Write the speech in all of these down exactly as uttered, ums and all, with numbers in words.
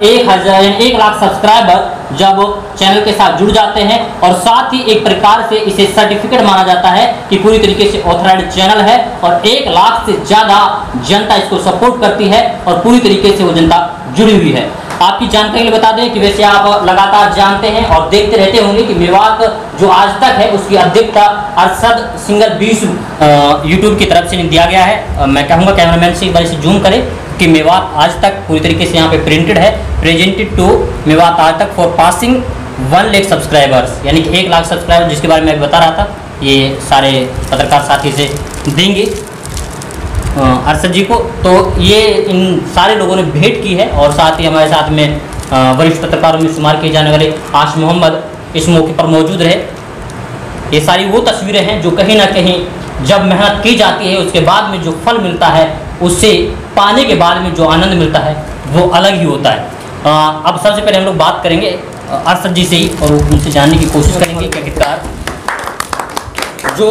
एक हजार एक लाख सब्सक्राइबर जब चैनल के साथ जुड़ जाते हैं और साथ ही एक प्रकार से इसे सर्टिफिकेट माना जाता है कि पूरी तरीके से ऑथराइज्ड चैनल है और एक लाख से ज़्यादा जनता इसको सपोर्ट करती है और पूरी तरीके से वो जनता जुड़ी हुई है। आपकी जानकारी बता दें कि वैसे आप लगातार जानते हैं और देखते रहते होंगे कि मेवात जो आज तक है उसकी अध्यक्षता अरशद सिंगर बीस यूट्यूब की तरफ से दिया गया है। मैं कहूँगा कैमरामैन से एक बार इसे जूम करें कि मेवात आज तक पूरी तरीके से यहाँ पे प्रिंटेड है, presented to Mewat Aaj Tak for passing one lakh subscribers, यानी कि एक लाख सब्सक्राइबर जिसके बारे में मैं बता रहा था। ये सारे पत्रकार साथी से देंगे अरशद जी को। तो ये इन सारे लोगों ने भेंट की है और साथ ही हमारे साथ में वरिष्ठ पत्रकारों में शुमार किए जाने वाले आश मोहम्मद इस मौके पर मौजूद रहे। ये सारी वो तस्वीरें हैं जो कहीं ना कहीं जब मेहनत की जाती है उसके बाद में जो फल मिलता है उससे पाने के बाद में जो आनंद मिलता है वो अलग ही होता है। आ, अब सबसे पहले हम लोग बात करेंगे अरशद जी से ही और उनसे जानने की कोशिश करेंगे कि आखिरकार जो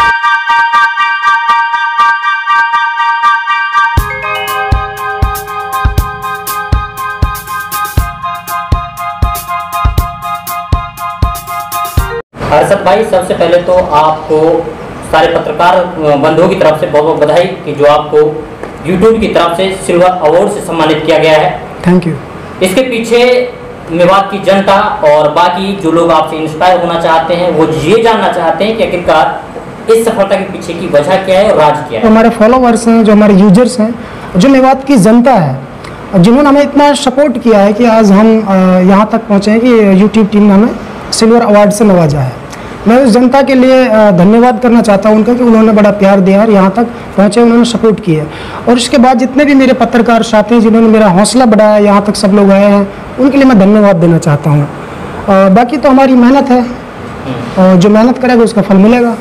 अरशद भाई, सबसे पहले तो आपको सारे पत्रकार बंधुओं की तरफ से बहुत बहुत बधाई कि जो आपको यूट्यूब की तरफ से सिल्वर अवार्ड से सम्मानित किया गया है। Thank you. इसके पीछे मेवात की जनता और बाकी जो लोग आपसे इंस्पायर होना चाहते हैं वो ये जानना चाहते हैं कि आखिरकार इस सफलता के पीछे की वजह क्या है और राज क्या है। हमारे फॉलोअर्स हैं, जो हमारे यूजर्स हैं, जो मेवात की जनता है, जिन्होंने हमें इतना सपोर्ट किया है कि आज हम यहाँ तक पहुँचे हैं कि यूट्यूब टीम ने हमें सिल्वर अवार्ड से नवाजा है। मैं उस जनता के लिए धन्यवाद करना चाहता हूं उनका कि उन्होंने बड़ा प्यार दिया और यहाँ तक पहुँचे, उन्होंने सपोर्ट किया। और इसके बाद जितने भी मेरे पत्रकार साथी जिन्होंने मेरा हौसला बढ़ाया, यहाँ तक सब लोग आए हैं, उनके लिए मैं धन्यवाद देना चाहता हूँ। बाकी तो हमारी मेहनत है और जो मेहनत करेगा उसका फल मिलेगा।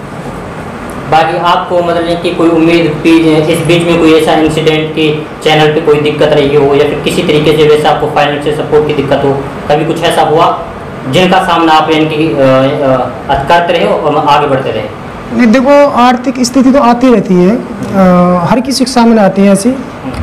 बाकी आपको मतलब कि कोई उम्मीद इस बीच में कोई ऐसा इंसिडेंट कि चैनल पे कोई दिक्कत रही हो या फिर किसी तरीके से वैसा आपको फाइनेंशियल सपोर्ट की दिक्कत हो, कभी कुछ ऐसा हुआ जिनका सामना आप इनकी करते रहे और आगे बढ़ते रहे? नहीं, देखो आर्थिक स्थिति तो आती रहती है, आ, हर किसी के सामने आती है ऐसी,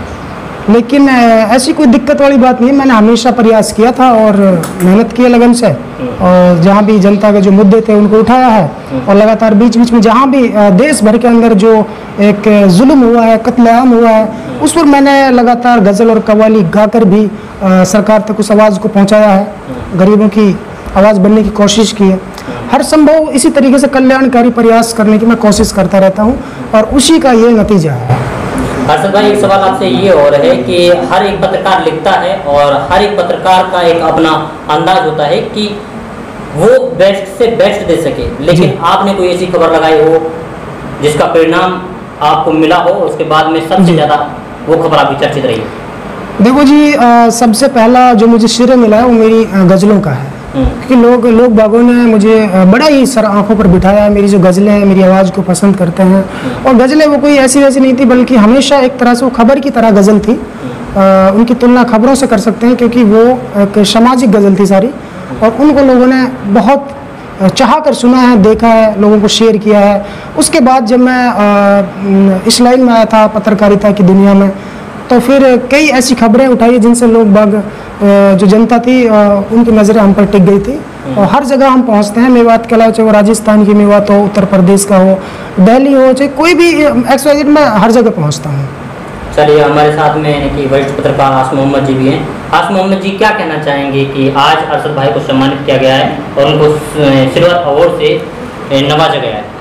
लेकिन ऐसी कोई दिक्कत वाली बात नहीं है। मैंने हमेशा प्रयास किया था और मेहनत की लगन से, और जहाँ भी जनता के जो मुद्दे थे उनको उठाया है और लगातार बीच बीच में जहाँ भी देश भर के अंदर जो एक जुल्म हुआ है, कत्लेआम हुआ है, उस पर मैंने लगातार गज़ल और कव्वाली गाकर भी आ, सरकार तक उस आवाज़ को पहुँचाया है, गरीबों की आवाज़ बनने की कोशिश की है। हर संभव इसी तरीके से कल्याणकारी प्रयास करने की मैं कोशिश करता रहता हूँ और उसी का ये नतीजा है। अरशद भाई, एक सवाल आपसे ये हो रहा है कि हर एक पत्रकार लिखता है और हर एक पत्रकार का एक अपना अंदाज होता है कि वो बेस्ट से बेस्ट दे सके, लेकिन आपने कोई ऐसी खबर लगाई हो जिसका परिणाम आपको मिला हो, उसके बाद में सबसे ज़्यादा वो खबर आपकी चर्चित रही है? देखो जी, आ, सबसे पहला जो मुझे श्रेय मिला है वो मेरी गज़लों का है, क्योंकि लोग लोग बागों ने मुझे बड़ा ही सर आंखों पर बिठाया है। मेरी जो गज़लें हैं, मेरी आवाज़ को पसंद करते हैं, और गज़लें वो कोई ऐसी वैसी नहीं थी, बल्कि हमेशा एक तरह से वो खबर की तरह गज़ल थी। आ, उनकी तुलना खबरों से कर सकते हैं, क्योंकि वो एक सामाजिक गज़ल थी सारी, और उनको लोगों ने बहुत चाह कर सुना है, देखा है, लोगों को शेयर किया है। उसके बाद जब मैं आ, इस लाइन में आया था पत्रकारिता की दुनिया में, तो फिर कई ऐसी खबरें उठाई जिनसे लोग बाग जो जनता थी उनकी नज़रें हम पर टिक गई थी। और हर जगह हम पहुंचते हैं, मेवात के अलावा चाहे वो राजस्थान की मेवात हो, उत्तर प्रदेश का हो, दिल्ली हो, चाहे कोई भी एक्स वाई जेड, मैं हर जगह पहुंचता हूं। चलिए, हमारे साथ में यानी कि वरिष्ठ पत्रकार आश मोहम्मद जी भी हैं। आश मोहम्मद जी, क्या कहना चाहेंगे कि आज अरशद भाई को सम्मानित किया गया है और उनको सिल्वर अवार्ड से नवाजा गया है?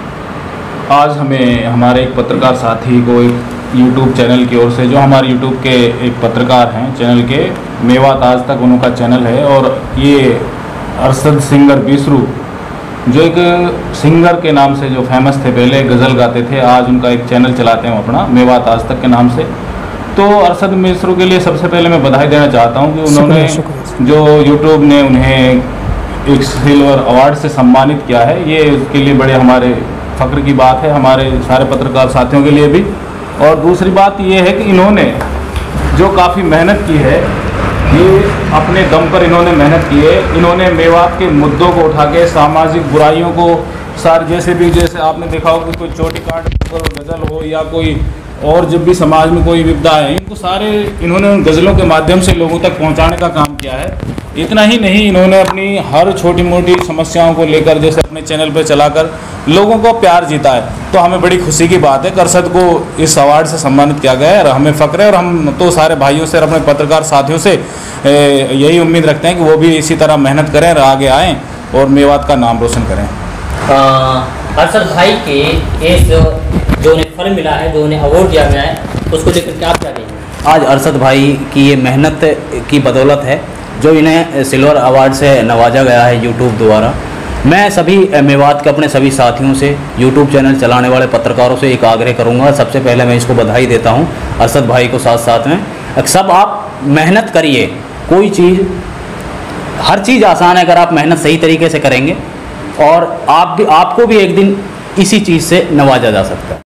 आज हमें हमारे एक पत्रकार साथी को एक यूट्यूब चैनल की ओर से, जो हमारे यूट्यूब के एक पत्रकार हैं चैनल के, मेवात आज तक उनका चैनल है, और ये अरशद सिंगर बीसरू जो एक सिंगर के नाम से जो फेमस थे, पहले गज़ल गाते थे, आज उनका एक चैनल चलाते हैं अपना मेवात आज तक के नाम से। तो अरशद बीसरू के लिए सबसे पहले मैं बधाई देना चाहता हूँ कि उन्होंने जो यूट्यूब ने उन्हें एक सिल्वर अवार्ड से सम्मानित किया है, ये उसके लिए बड़े हमारे फ़ख्र की बात है, हमारे सारे पत्रकार साथियों के लिए भी। और दूसरी बात ये है कि इन्होंने जो काफ़ी मेहनत की है, ये अपने दम पर इन्होंने मेहनत की है। इन्होंने मेवात के मुद्दों को उठा के, सामाजिक बुराइयों को, सार जैसे भी, जैसे आपने देखा हो कि कोई चोटी काट गज़ल हो या कोई और जब भी समाज में कोई विपदा है, इनको सारे इन्होंने उन गज़लों के माध्यम से लोगों तक पहुंचाने का काम किया है। इतना ही नहीं, इन्होंने अपनी हर छोटी मोटी समस्याओं को लेकर जैसे अपने चैनल पर चलाकर लोगों को प्यार जीता है। तो हमें बड़ी खुशी की बात है, करसद को इस अवार्ड से सम्मानित किया गया है और हमें फ़ख्र है। और हम तो सारे भाइयों से और अपने पत्रकार साथियों से यही उम्मीद रखते हैं कि वो भी इसी तरह मेहनत करें और आगे आएँ और मेवात का नाम रोशन करें। अरशद भाई के इस जो उन्हें फल मिला है, जो उन्हें अवार्ड दिया गया है, उसको लेकर क्या क्या कहेंगे? आज अरशद भाई की ये मेहनत की बदौलत है जो इन्हें सिल्वर अवार्ड से नवाजा गया है यूट्यूब द्वारा। मैं सभी मेवात के अपने सभी साथियों से, यूट्यूब चैनल चलाने वाले पत्रकारों से एक आग्रह करूंगा। सबसे पहले मैं इसको बधाई देता हूं अरशद भाई को, साथ साथ में सब आप मेहनत करिए। कोई चीज़, हर चीज़ आसान है अगर आप मेहनत सही तरीके से करेंगे, और आप भी आपको भी एक दिन इसी चीज़ से नवाजा जा सकता है।